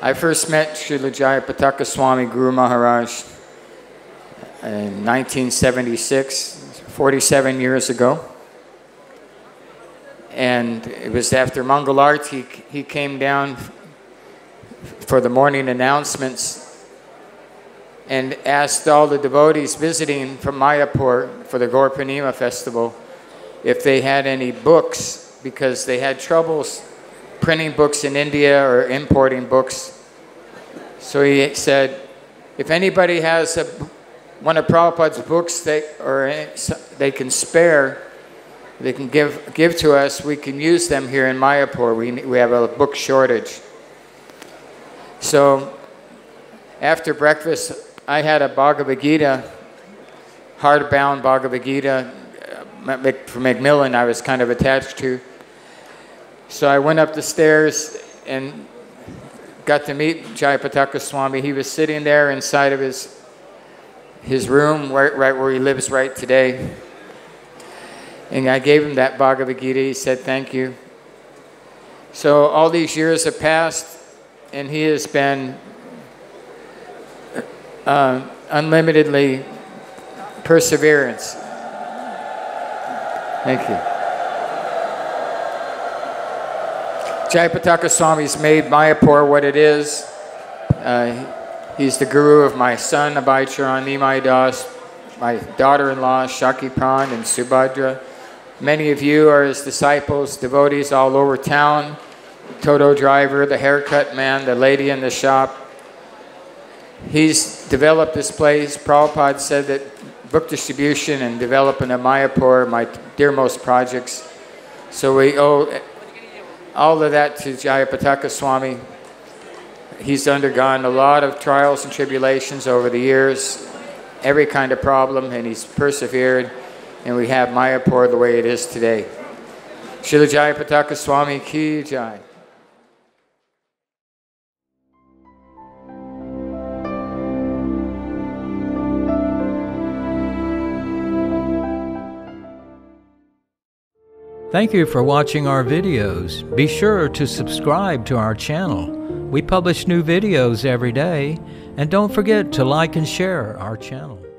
I first met Srila Jayapataka Swami Guru Maharaj in 1976, 47 years ago. And it was after Mangalarti, he came down for the morning announcements and asked all the devotees visiting from Mayapur for the Gaur Purnima festival if they had any books, because they had troubles printing books in India or importing books. So he said, if anybody has one of Prabhupada's books they can spare, they can give to us, we can use them here in Mayapur. We have a book shortage. So after breakfast, I had a Bhagavad Gita, hardbound Bhagavad Gita from Macmillan I was kind of attached to. So I went up the stairs and got to meet Jayapataka Swami. He was sitting there inside of his room, right where he lives right today. And I gave him that Bhagavad Gita. He said, thank you. So all these years have passed, and he has been unlimitedly perseverance. Thank you. Jayapataka Swami's made Mayapur what it is. He's the guru of my son, Abhaicharan Nimai Das, my daughter-in-law, Shaki Pran and Subhadra. Many of you are his disciples, devotees all over town. Toto driver, the haircut man, the lady in the shop. He's developed this place. Prabhupada said that book distribution and development of Mayapur are my dearmost projects. So we owe all of that to Jayapataka Swami. He's undergone a lot of trials and tribulations over the years, every kind of problem, and he's persevered, and we have Mayapur the way it is today. Srila Jayapataka Swami Ki Jai. Thank you for watching our videos. Be sure to subscribe to our channel. We publish new videos every day, and don't forget to like and share our channel.